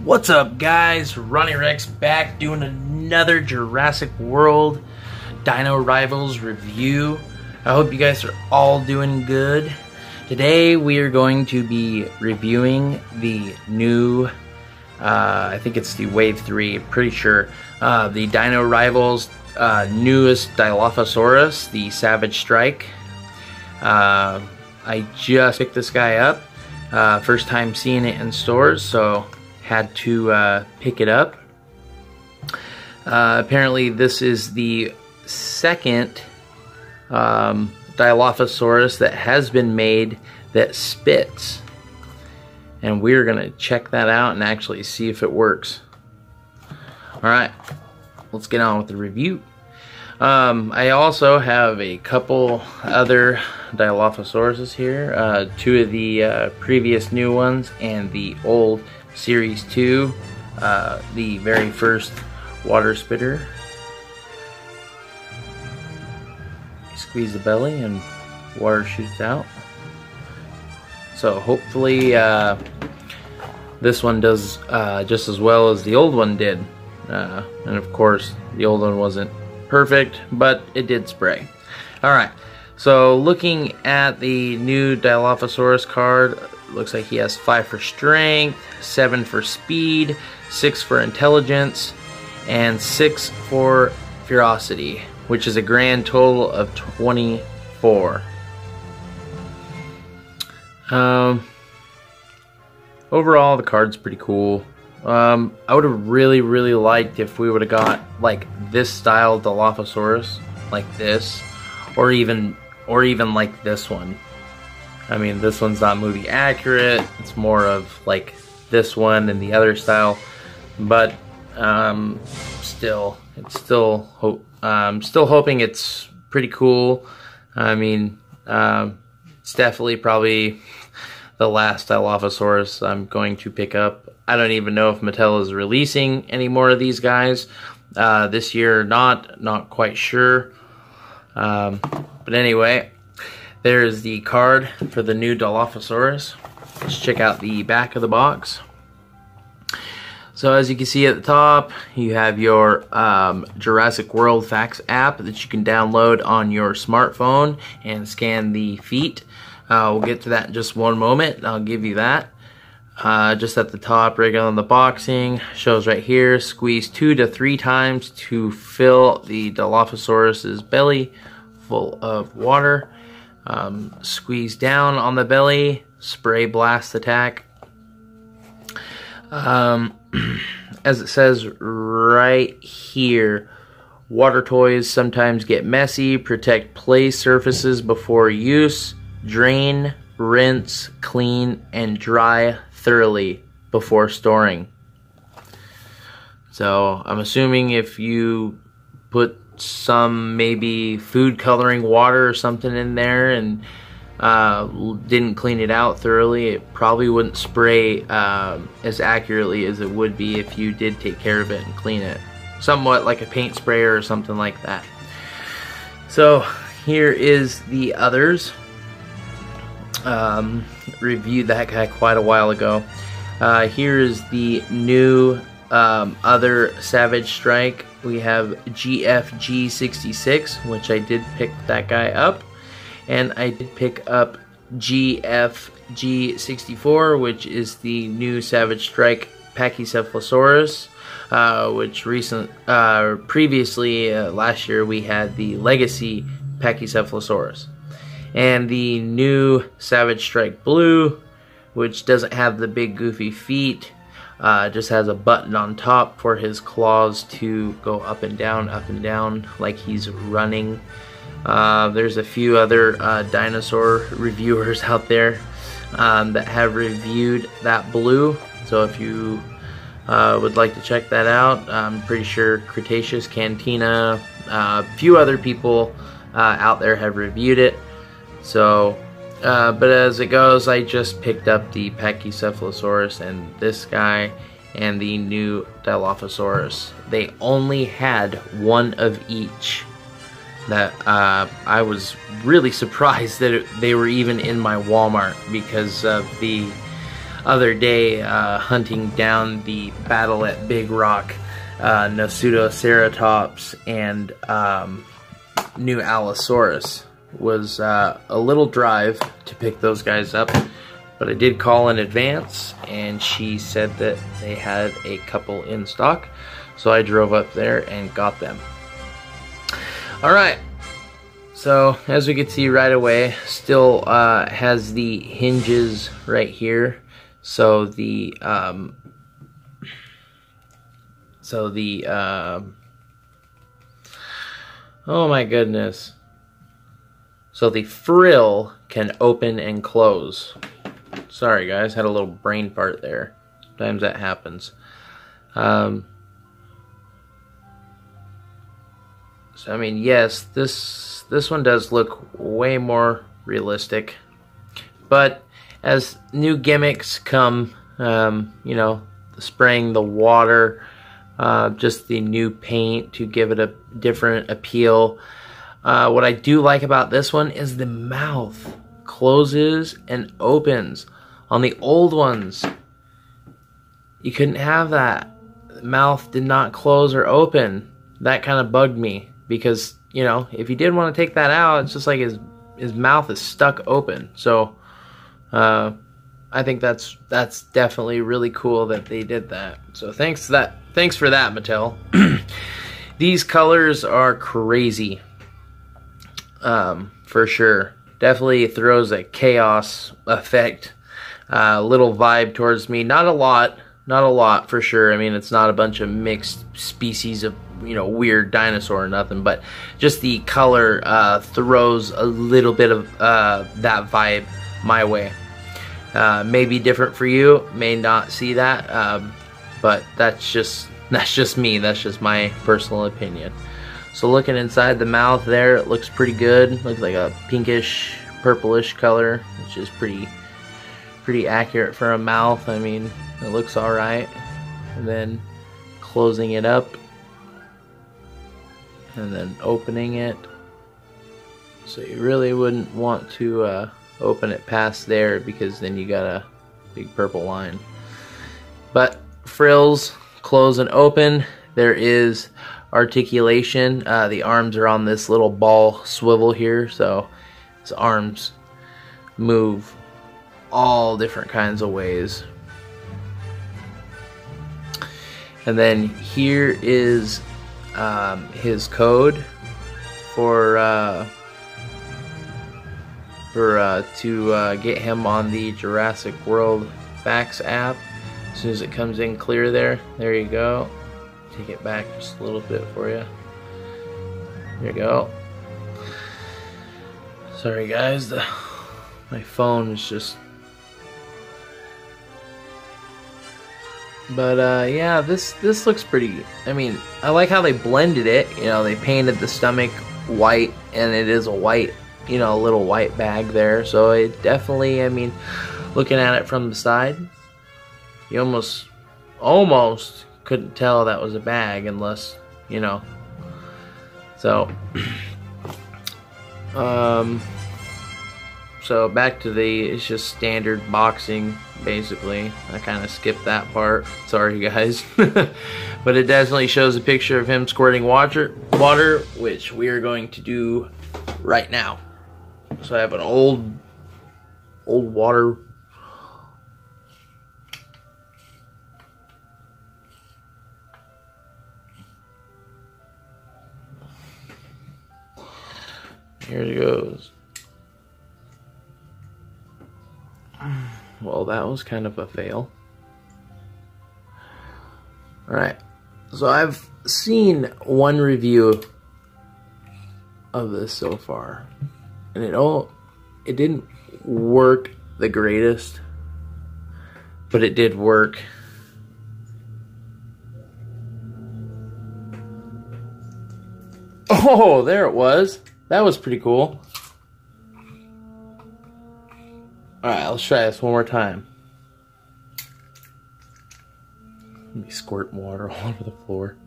What's up, guys? Ronnie Rex back doing another Jurassic World Dino Rivals review. I hope you guys are all doing good. Today we are going to be reviewing the new, I think it's the Wave 3, pretty sure, the Dino Rivals newest Dilophosaurus, the Savage Strike. I just picked this guy up, first time seeing it in stores, so had to pick it up. Apparently this is the second Dilophosaurus that has been made that spits, and we're gonna check that out and actually see if it works. Alright, let's get on with the review. I also have a couple other Dilophosauruses here, two of the previous new ones and the old Series 2, the very first water spitter. Squeeze the belly and water shoots out. So hopefully this one does just as well as the old one did. And of course the old one wasn't perfect, but it did spray. Alright, so looking at the new Dilophosaurus card, looks like he has 5 for strength, 7 for speed, 6 for intelligence, and 6 for ferocity, which is a grand total of 24. Overall, the card's pretty cool. I would have really liked if we would have got like this style Dilophosaurus, like this, or even like this one. I mean, this one's not movie accurate. It's more of like this one and the other style, but still hoping it's pretty cool. I mean, it's definitely probably the last Dilophosaurus I'm going to pick up. I don't even know if Mattel is releasing any more of these guys this year or not quite sure. But anyway, there's the card for the new Dilophosaurus. Let's check out the back of the box. So as you can see at the top, you have your Jurassic World Facts app that you can download on your smartphone and scan the feet. We'll get to that in just one moment. I'll give you that. Just at the top, right on the boxing, shows right here, squeeze 2 to 3 times to fill the Dilophosaurus's belly full of water. Squeeze down on the belly, spray blast attack. As it says right here, water toys sometimes get messy. Protect play surfaces before use. Drain, rinse, clean, and dry thoroughly before storing. So I'm assuming if you put some maybe food coloring water or something in there and didn't clean it out thoroughly, it probably wouldn't spray as accurately as it would be if you did take care of it and clean it. Somewhat like a paint sprayer or something like that. So here is the others. Reviewed that guy quite a while ago. Here is the new other Savage Strike. We have GFG66, which I did pick that guy up, and I did pick up GFG64, which is the new Savage Strike Pachycephalosaurus, which previously last year we had the Legacy Pachycephalosaurus. And the new Savage Strike Blue, which doesn't have the big goofy feet, just has a button on top for his claws to go up and down like he's running. There's a few other dinosaur reviewers out there that have reviewed that blue, so if you would like to check that out, I'm pretty sure Cretaceous, Cantina, a few other people out there have reviewed it. So, but as it goes, I just picked up the Pachycephalosaurus and this guy and the new Dilophosaurus. They only had one of each. That I was really surprised that they were even in my Walmart because of the other day hunting down the battle at Big Rock, Nosutoceratops and New Allosaurus. Was a little drive to pick those guys up, but I did call in advance and she said that they had a couple in stock, so I drove up there and got them. Alright, so as we can see right away, still has the hinges right here, so the oh my goodness. So the frill can open and close. Sorry guys, had a little brain fart there. Sometimes that happens. So I mean, yes, this one does look way more realistic. But as new gimmicks come, you know, the spraying the water, just the new paint to give it a different appeal. What I do like about this one is the mouth closes and opens. On the old ones, you couldn't have that. The mouth did not close or open. That kind of bugged me because, you know, if you did want to take that out, it's just like his mouth is stuck open. So I think that's definitely really cool that they did that. So thanks for that, Mattel. These colors are crazy. For sure. Definitely throws a chaos effect, little vibe towards me. Not a lot for sure. I mean, it's not a bunch of mixed species of, you know, weird dinosaur or nothing, but just the color throws a little bit of that vibe my way. May be different for you, may not see that, but that's just me. That's just my personal opinion. So looking inside the mouth there, it looks pretty good. Looks like a pinkish, purplish color, which is pretty accurate for a mouth. I mean, it looks alright. And then closing it up. And then opening it. So you really wouldn't want to open it past there because then you got a big purple line. But frills close and open. There is articulation. The arms are on this little ball swivel here, so his arms move all different kinds of ways. And then here is his code to get him on the Jurassic World Facts app. As soon as it comes in clear there you go. Take it back just a little bit for you. There you go. Sorry guys, my phone is just... But yeah, this looks pretty... I mean, I like how they blended it. You know, they painted the stomach white, and it is a white, you know, a little white bag there. So it definitely, I mean, looking at it from the side, you almost couldn't tell that was a bag unless, you know. So so back to it's just standard boxing basically. I kind of skipped that part, sorry guys. But it definitely shows a picture of him squirting water, which we are going to do right now. So I have an old water. Here it goes. Well, that was kind of a fail. Alright, so I've seen one review of this so far, and it didn't work the greatest, but it did work. Oh, there it was. That was pretty cool. Alright, let's try this one more time. Let me squirt water all over the floor.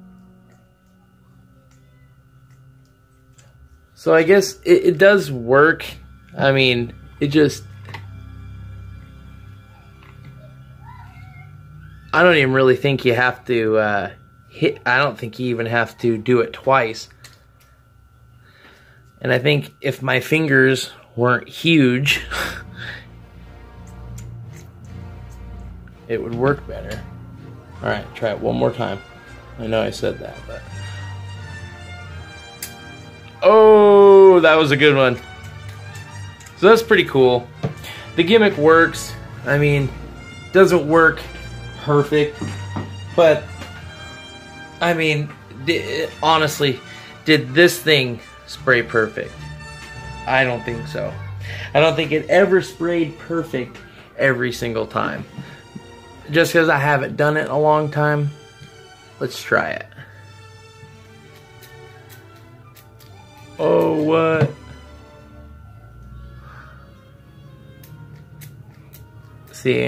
So I guess it does work. I mean, it just... I don't even really think you have to I don't think you even have to do it twice. And I think if my fingers weren't huge, it would work better. Alright, try it one more time. I know I said that, but... Oh, that was a good one. So that's pretty cool. The gimmick works. I mean, doesn't work perfect, but I mean, honestly, did this thing spray perfect? I don't think so. I don't think it ever sprayed perfect every single time. Just because I haven't done it in a long time, let's try it. Oh, what? See?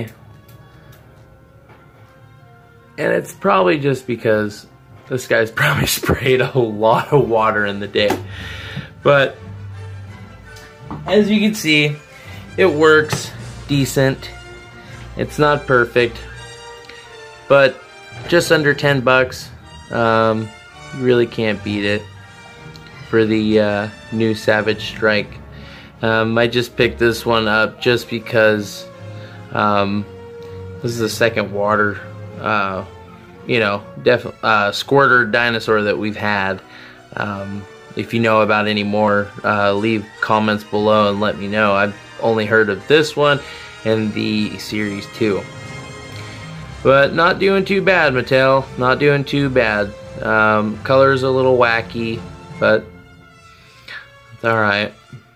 And it's probably just because this guy's probably sprayed a lot of water in the day. But as you can see, it works decent. It's not perfect, but just under 10 bucks. You really can't beat it for the new Savage Strike. I just picked this one up just because this is the second water, you know, squirter dinosaur that we've had. If you know about any more, leave comments below and let me know. I've only heard of this one and the Series 2. But not doing too bad, Mattel. Not doing too bad. Color's a little wacky, but it's alright.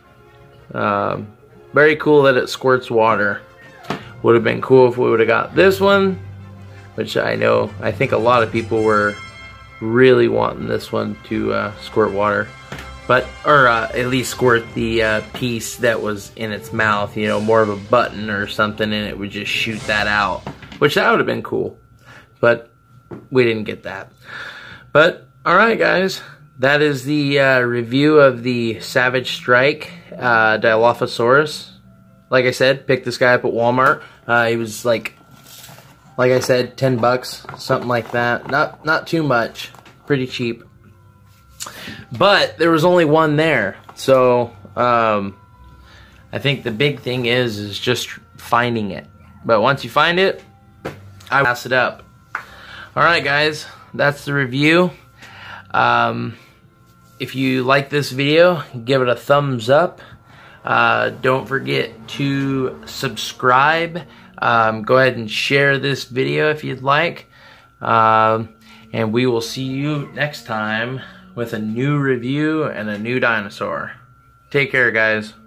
Very cool that it squirts water. Would have been cool if we would have got this one, which I think a lot of people were really wanting this one to squirt water, or at least squirt the piece that was in its mouth, you know, more of a button or something, and it would just shoot that out, which that would have been cool, but we didn't get that. But alright guys, that is the review of the Savage Strike Dilophosaurus. Like I said, picked this guy up at Walmart. He was like I said, 10 bucks, something like that. Not too much, pretty cheap. But there was only one there, so I think the big thing is just finding it. But once you find it, I pass it up. All right, guys, that's the review. If you like this video, give it a thumbs up. Don't forget to subscribe. Go ahead and share this video if you'd like. And we will see you next time with a new review and a new dinosaur. Take care, guys.